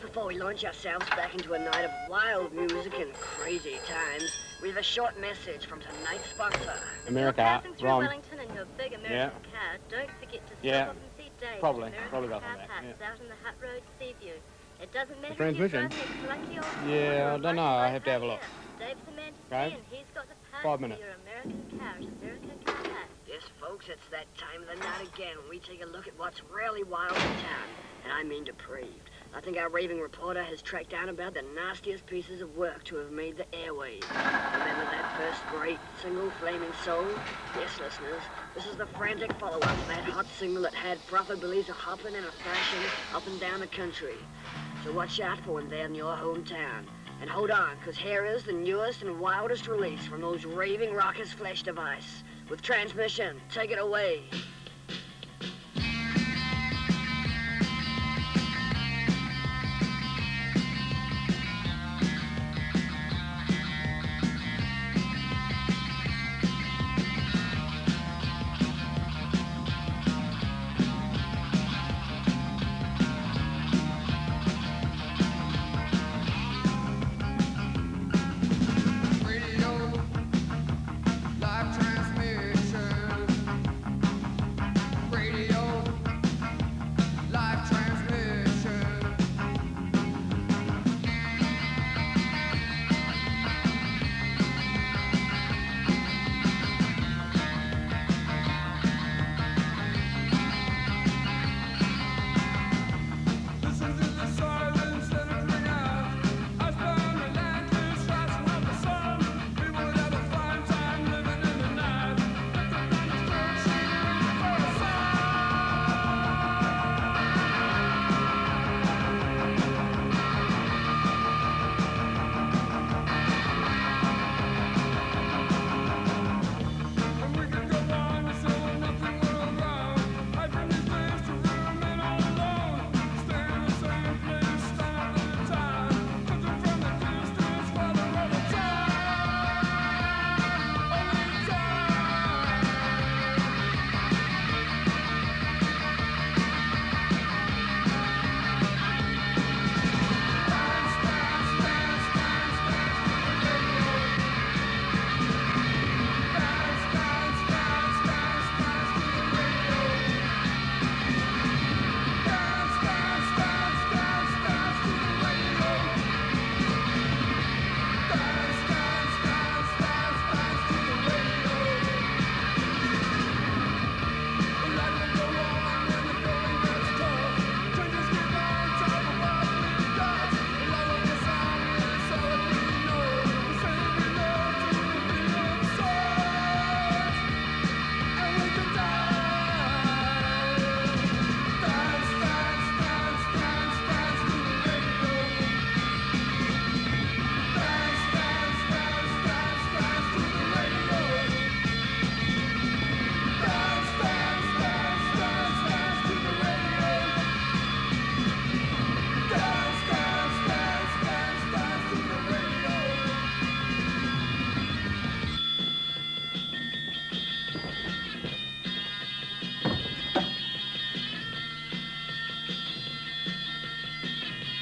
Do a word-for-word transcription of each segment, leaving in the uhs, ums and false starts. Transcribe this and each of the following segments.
before we launch ourselves back into a night of wild music and crazy times, we have a short message from tonight's sponsor. America, passing through wrong. Wellington in your big American Yeah. car, don't forget to stop Yeah. off and see Dave Probably. at American Probably got Car on that, Parts yeah. out in the Hut Road, Seaview. It doesn't matter transmission? if you're driving a clunky old Ford Yeah, or I a don't know. mighty I low have to have a Pioneer. look. Dave's the man to see, Right. and he's got the parts Five for minutes. your American car at American Car Parts. Yes, folks, it's that time of the night again when we take a look at what's really wild in town, and I mean depraved. I think our raving reporter has tracked down about the nastiest pieces of work to have made the airwaves. Remember that first great single, Flaming Soul? Yes, listeners, this is the frantic follow-up to that hot single that had profitabilities a-hopping and a-thrashing up and down the country. So watch out for when they're in your hometown. And hold on, because here is the newest and wildest release from those raving rockers' flesh device. With transmission, take it away.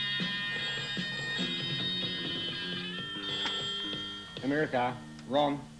America, wrong.